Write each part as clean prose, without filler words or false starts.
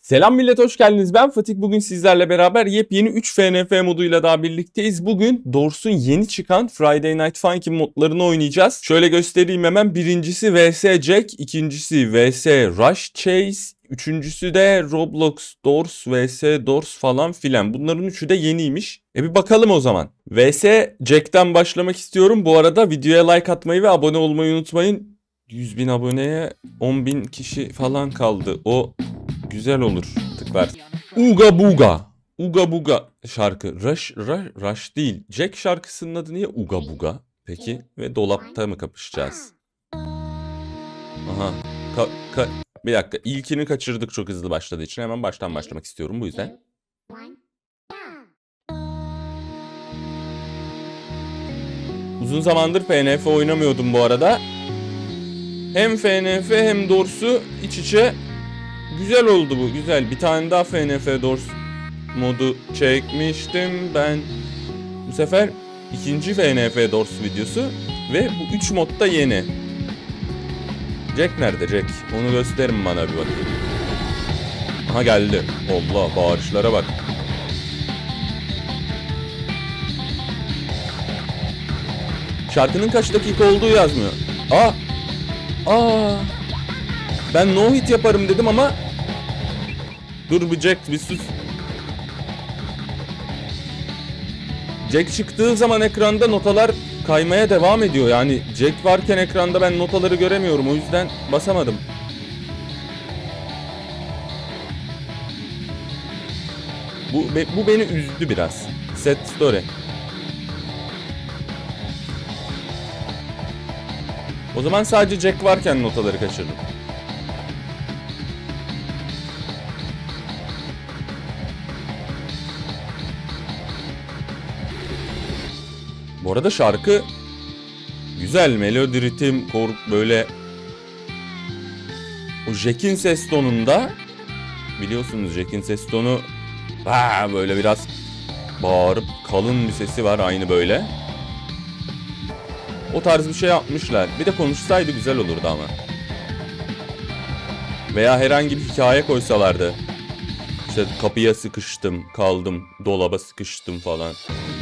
Selam millet, hoş geldiniz. Ben Fatih. Bugün sizlerle beraber yepyeni 3 FNF moduyla daha birlikteyiz. Bugün Doors'un yeni çıkan Friday Night Funkin' modlarını oynayacağız. Şöyle göstereyim hemen. Birincisi vs Jack, ikincisi vs Rush Chase, üçüncüsü de Roblox Doors vs Doors falan filan. Bunların üçü de yeniymiş. Bir bakalım o zaman. vs Jack'ten başlamak istiyorum. Bu arada videoya like atmayı ve abone olmayı unutmayın. 100.000 aboneye 10.000 kişi falan kaldı. O güzel olur. Tıklar. Uga Buga. Uga Buga şarkı. Rush değil. Jack şarkısının adı niye Uga Buga? Peki. Ve dolapta mı kapışacağız? Aha. Bir dakika. İlkini kaçırdık çok hızlı başladığı için. Hemen baştan başlamak istiyorum bu yüzden. Uzun zamandır FNF oynamıyordum bu arada. Hem FNF hem Doors'u iç içe. Güzel oldu bu, güzel. Bir tane daha FNF Doors modu çekmiştim ben. Bu sefer ikinci FNF Doors videosu ve bu 3 modda yeni. Jack nerede Jack? Onu gösterin bana bir bakayım. Aha geldi. Allah, bağırışlara bak. Şarkının kaç dakika olduğu yazmıyor. Ben no hit yaparım dedim ama dur bir Jack, bir sus. Jack çıktığı zaman ekranda notalar kaymaya devam ediyor. Yani Jack varken ekranda ben notaları göremiyorum. O yüzden basamadım. Bu beni üzdü biraz. Sad story. O zaman sadece Jack varken notaları kaçırdım. Bu arada şarkı güzel, melodi, ritim, kor, böyle o Jack'in ses tonunda, biliyorsunuz Jack'in ses tonu böyle biraz bağırıp kalın bir sesi var, aynı böyle. O tarz bir şey yapmışlar. Bir de konuşsaydı güzel olurdu ama. Veya herhangi bir hikaye koysalardı. İşte kapıya sıkıştım, kaldım, dolaba sıkıştım falan.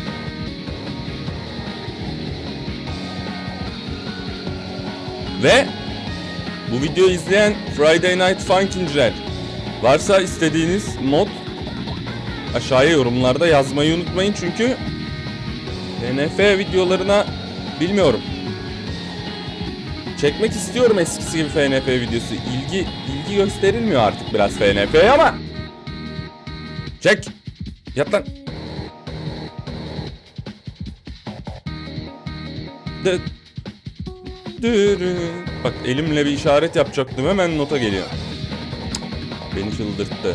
Ve bu videoyu izleyen Friday Night Funkinciler, varsa istediğiniz mod aşağıya yorumlarda yazmayı unutmayın. Çünkü FNF videolarına bilmiyorum, çekmek istiyorum eskisi gibi FNF videosu. İlgi gösterilmiyor artık biraz FNF'ye ama. Çek. Yat lan. Bak, elimle bir işaret yapacaktım, hemen nota geliyor. Beni çıldırttı.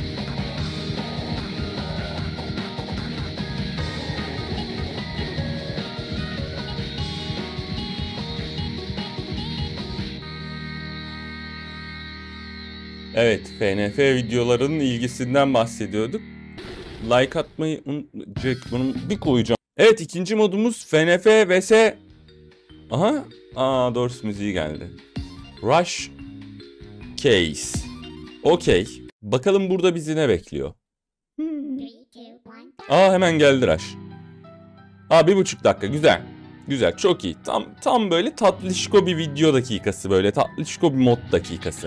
Evet, FNF videolarının ilgisinden bahsediyorduk. Like atmayı unutmayacak, bunu bir koyacağım. Evet, ikinci modumuz FNF vs... Aha. Doors müziği geldi. Rush Case. Okey. Bakalım burada bizi ne bekliyor. Hemen geldi Rush. 1,5 dakika. Güzel. Güzel. Çok iyi. Tam böyle tatlışko bir video dakikası. Böyle tatlışko bir mod dakikası.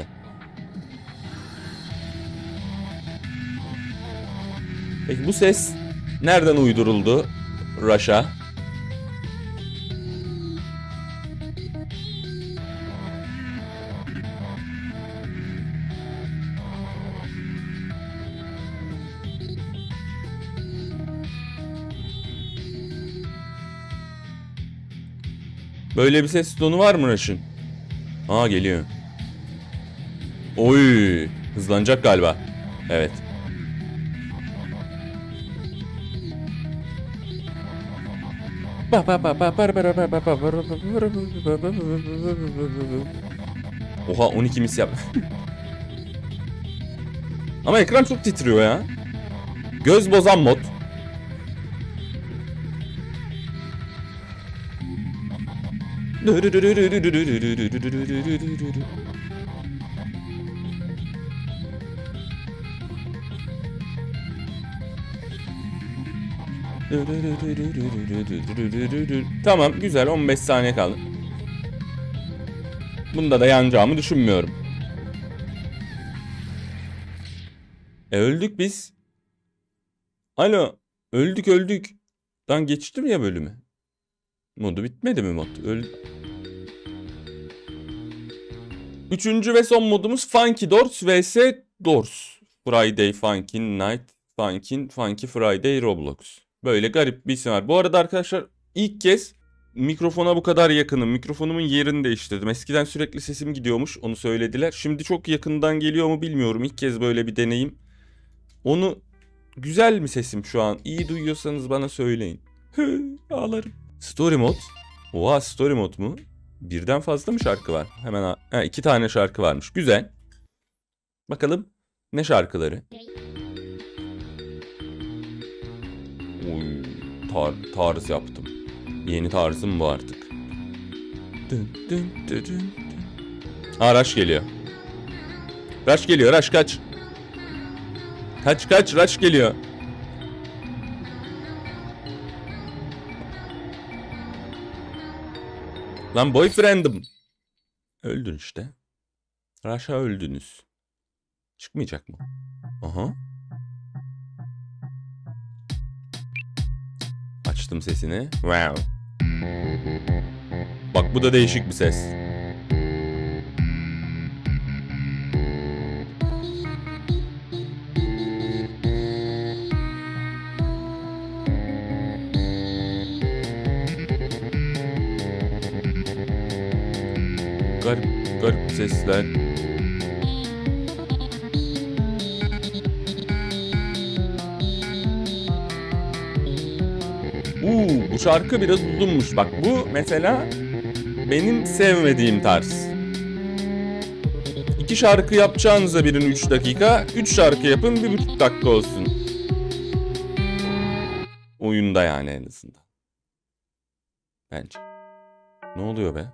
Peki bu ses nereden uyduruldu Rush'a? Böyle bir ses tonu var mı Rush'ın? Geliyor. Oy, hızlanacak galiba. Evet. Oha, 12 mis yap. Ama ekran çok titriyor ya. Göz bozan mod. Tamam, güzel, 15 saniye kaldı. Bunda da yanacağımı düşünmüyorum. Öldük biz. Alo. Öldük. Lan geçtim ya bölümü. Modu bitmedi mi mod? Üçüncü ve son modumuz Funky Doors vs Doors. Friday Funky Night Funky Friday Roblox. Böyle garip bir isim var. Bu arada arkadaşlar ilk kez mikrofona bu kadar yakınım. Mikrofonumun yerini değiştirdim. Eskiden sürekli sesim gidiyormuş, onu söylediler. Şimdi çok yakından geliyor mu bilmiyorum. İlk kez böyle bir deneyim. Onu güzel mi sesim şu an? İyi duyuyorsanız bana söyleyin. Ağlarım. Story Mode. Oha, Story Mode mu? Birden fazla mı şarkı var? Hemen 2 tane şarkı varmış. Güzel. Bakalım ne şarkıları? Oy, tarz yaptım. Yeni tarzım bu artık. Rush geliyor. Rush geliyor. Rush kaç. Kaç. Rush geliyor. Lan boyfriend'im. Öldün işte. Rush'a öldünüz. Çıkmayacak mı? Aha. Açtım sesini. Wow. Bak, bu da değişik bir ses. Garip sesler. Bu şarkı biraz uzunmuş. Bak, bu mesela benim sevmediğim tarz. 2 şarkı yapacağınıza birini 3 dakika, 3 şarkı yapın 1,5 dakika olsun. Oyunda yani en azından. Bence. Ne oluyor be?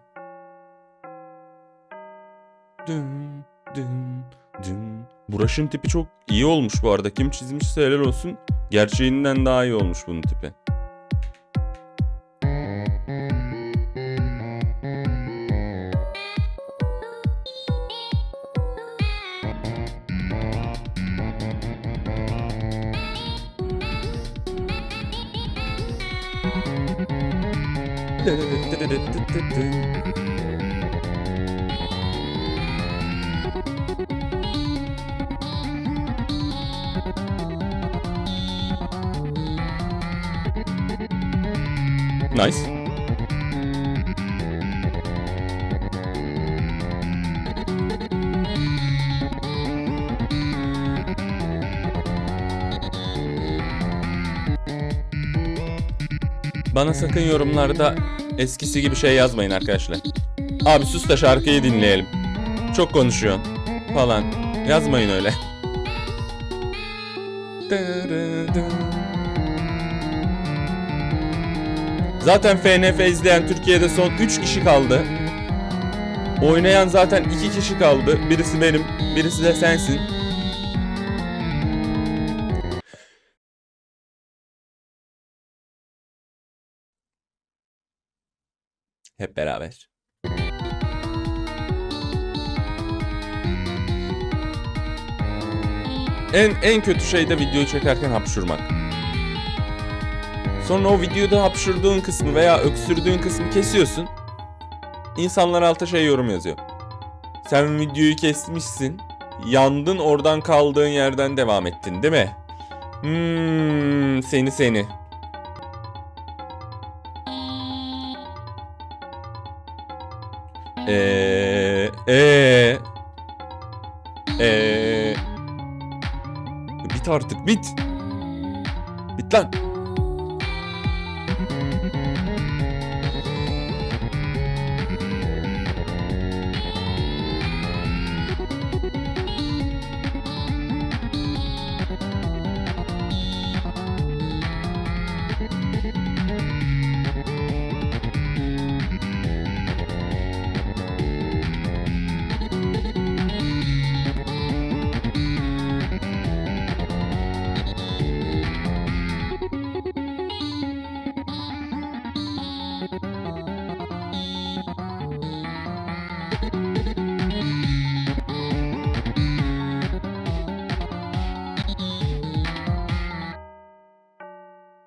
Brush'ın tipi çok iyi olmuş bu arada. Kim çizmişse helal olsun. Gerçeğinden daha iyi olmuş bunun tipi. Nice. Bana sakın yorumlarda eskisi gibi şey yazmayın arkadaşlar. Abi sus da şarkıyı dinleyelim. Çok konuşuyorsun falan. Yazmayın öyle. Zaten FNF izleyen Türkiye'de son 3 kişi kaldı. Oynayan zaten 2 kişi kaldı. Birisi benim, birisi de sensin. Hep beraber. En kötü şey de videoyu çekerken hapşurmak. Sonra o videoda hapşurduğun kısmı veya öksürdüğün kısmı kesiyorsun. İnsanlar alta şey yorum yazıyor. Sen videoyu kesmişsin. Yandın, oradan kaldığın yerden devam ettin değil mi? Seni. Bit artık, bit. Bit lan.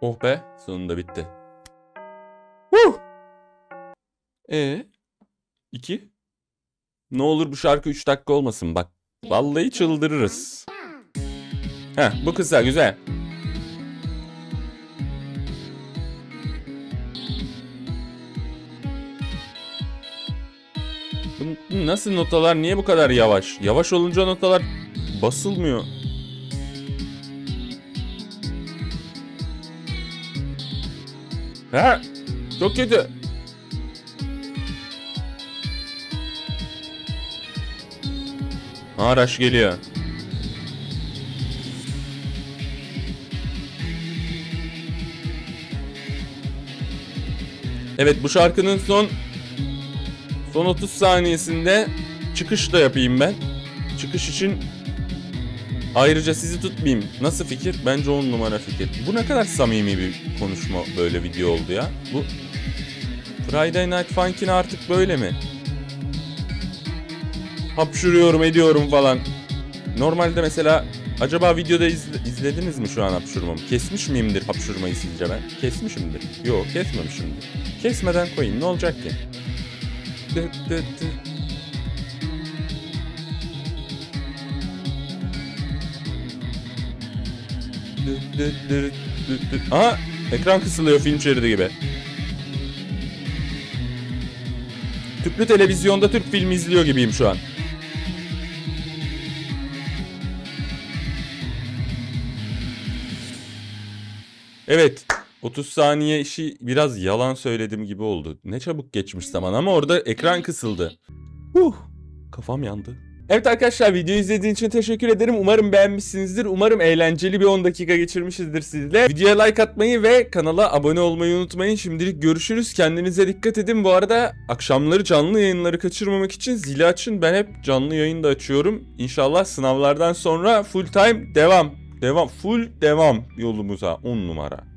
Oh be, sonunda bitti. 2. Ne olur bu şarkı 3 dakika olmasın bak. Vallahi çıldırırız. Bu kısa, güzel. Bu nasıl notalar? Niye bu kadar yavaş? Yavaş olunca notalar basılmıyor. Çok kötü. Araç geliyor. Evet, bu şarkının son 30 saniyesinde çıkış da yapayım ben. Çıkış için ayrıca sizi tutmayayım. Nasıl fikir? Bence 10 numara fikir. Bu ne kadar samimi bir konuşma, böyle video oldu ya. Bu Friday Night Funkin' artık böyle mi? Hapşuruyorum, ediyorum falan. Normalde mesela acaba videoda izlediniz mi şu an hapşurmamı? Kesmiş miyimdir hapşurmayı sizce ben? Kesmişimdir. Yok, kesmemişimdir. Kesmeden koyayım, ne olacak ki? Aha, ekran kısılıyor film şeridi gibi. Tüplü televizyonda Türk filmi izliyor gibiyim şu an. Evet, 30 saniye işi biraz yalan söyledim gibi oldu. Ne çabuk geçmiş zaman ama orada ekran kısıldı. Kafam yandı. Evet arkadaşlar, videoyu izlediğiniz için teşekkür ederim. Umarım beğenmişsinizdir. Umarım eğlenceli bir 10 dakika geçirmişizdir sizle. Videoya like atmayı ve kanala abone olmayı unutmayın. Şimdilik görüşürüz. Kendinize dikkat edin. Bu arada akşamları canlı yayınları kaçırmamak için zili açın. Ben hep canlı yayın da açıyorum. İnşallah sınavlardan sonra full time devam. Full devam yolumuza 10 numara.